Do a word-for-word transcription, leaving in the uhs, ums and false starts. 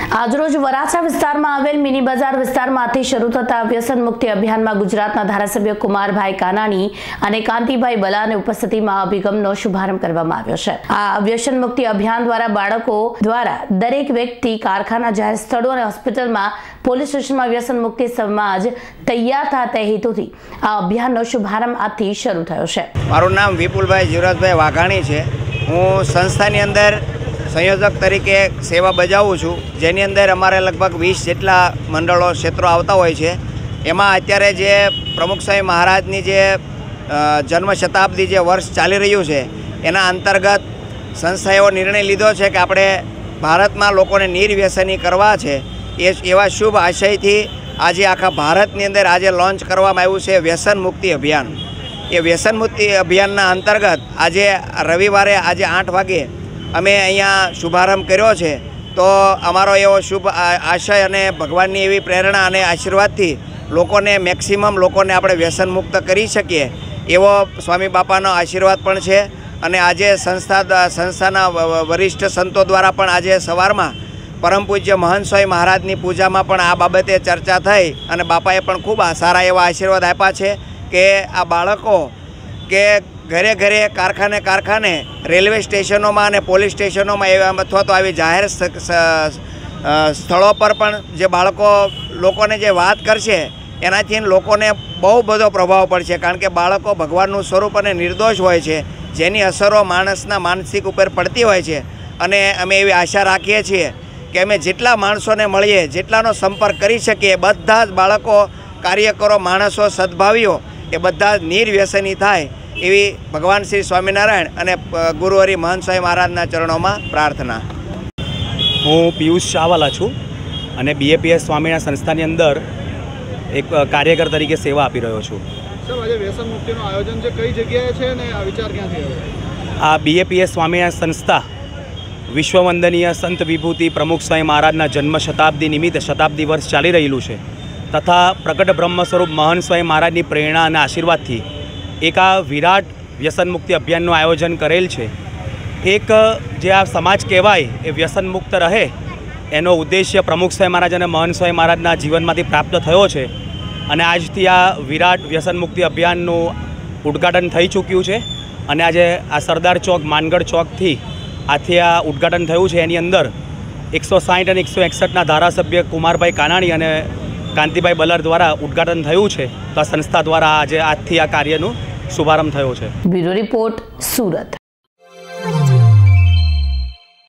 આજરોજ વરાછા વિસ્તારમાં આવેલ મિની બજાર વિસ્તારમાંથી શરૂ થતા વ્યસન મુક્તિ અભિયાનમાં ગુજરાતના ધારાસભ્ય કુમારભાઈ કાનાણી અને કાંતિભાઈ બલાની ઉપસ્થિતિમાં અભિગમનો શુભારંભ કરવામાં આવ્યો છે। આ વ્યસન મુક્તિ અભિયાન દ્વારા બાળકો દ્વારા દરેક વ્યક્તિ કારખાના, જાહેર સ્થળો અને હોસ્પિટલમાં, પોલીસ સ્ટેશનમાં વ્યસન મુક્તિ સમાજ તૈયાર થાય તે હેતુથી આ અભિયાનનો શુભારંભ આજથી શરૂ થયો છે। મારું નામ વિપુલભાઈ જીવરાજભાઈ વાઘાણી છે। હું સંસ્થાની અંદર संयोजक तरीके सेवा बजावुं छुं, जेनी अंदर अमारे लगभग वीस जेटला मंडलों क्षेत्रों आवता होय छे। एमां अत्यारे जे प्रमुख स्वामी महाराजनी जे जन्म शताब्दी जे वर्ष चाली रह्युं छे एना अंतर्गत संस्थाए निर्णय लीधो छे कि आपणे भारतमां लोकोने निर्व्यसनी करवा छे। ए एवा शुभ आशयथी आजे आखा भारतनी अंदर आजे लॉन्च करवामां आव्युं छे व्यसन मुक्ति अभियान। ए व्यसन मुक्ति अभियानना अंतर्गत आजे रविवारे आजे आठ वागे अमे अहींया शुभारंभ कर्यो छे। तो अमारो एवो शुभ आशय अने भगवाननी एवी प्रेरणा अने आशीर्वादथी लोकोने मैक्सिमम लोकोने आपणे व्यसन मुक्त करी शकीए एवो स्वामी बापानो आशीर्वाद पण छे। अने आजे संस्था संस्थाना वरिष्ठ संतो द्वारा पण आजे सवारमां परम पूज्य महंत स्वामी महाराजनी पूजामां पण आ बाबते चर्चा थई अने बापाए पण खूब सारा एवा आशीर्वाद आप्या छे के आ बाळको के घरे घरे, कारखाने कारखाने, रेलवे स्टेशनों में अने पोलीस स्टेशनों में अथवा तो आवी जाहेर स्थलों पर पण जे बाळको लोकोने जे वात करशे एनाथी लोकोने बहु बधो प्रभाव पड़शे। कारण के बाळको भगवाननुं स्वरूप अने निर्दोष होय छे, जेनी असरो माणसना मानसिक उपर पड़ती होय छे। अने अमे एवी आशा राखीए छीए कि अमे जेटला माणसोने मळीए, जेटलानो संपर्क करी शकीए, बधा ज बाळको, कार्यकरो, माणसो, सद्भावीओ ए बधा निर्व्यसनी थाय एवी भगवान श्री स्वामीनारायण अने गुरुहरि महंत स्वामी महाराजना चरणों में प्रार्थना। हूँ पीयूष चावला छूँ अने बीएपीएस स्वामीना संस्थानी अंदर एक कार्यकर तरीके सेवा आपी रह्यो छूँ। सर, आज व्यसन मुक्तिનું आयोजन છે કઈ જગ્યાએ છે અને આ વિચાર ક્યાંથી આવ્યો? आ बीएपीएस स्वामीना संस्था विश्ववंदनीय संत विभूति प्रमुख स्वामी महाराजना जन्म शताब्दी निमित्ते शताब्दी वर्ष चाली रहेलुं छे तथा प्रकट ब्रह्मस्वरूप महंत स्वामी महाराजनी प्रेरणा अने आशीर्वादथी एक आ विराट व्यसन मुक्ति अभियानનું आयोजन करेल है। एक जे आ समाज कहेवाय ए व्यसन मुक्त रहे एनो उद्देश्य प्रमुख स्वामी महाराज और महंत स्वामी महाराजना जीवनमांथी प्राप्त थयो छे अने आजथी आ विराट व्यसन मुक्ति अभियानનું उद्घाटन थई चूक्युं छे। अने आजे आ सरदार चौक, मानगढ़ चौक थी आथी आ उद्घाटन थयुं छे। एनी अंदर एक सौ साठ और एक सौ एकसठ धारासभ्य कुमारभाई कानाणी और कांतिभाई बलर द्वारा उद्घाटन थयुं छे। तो आ संस्था द्वारा आज आजथी आ कार्यનું शुभारंभ थयो छे। ब्यूरो रिपोर्ट, सूरत।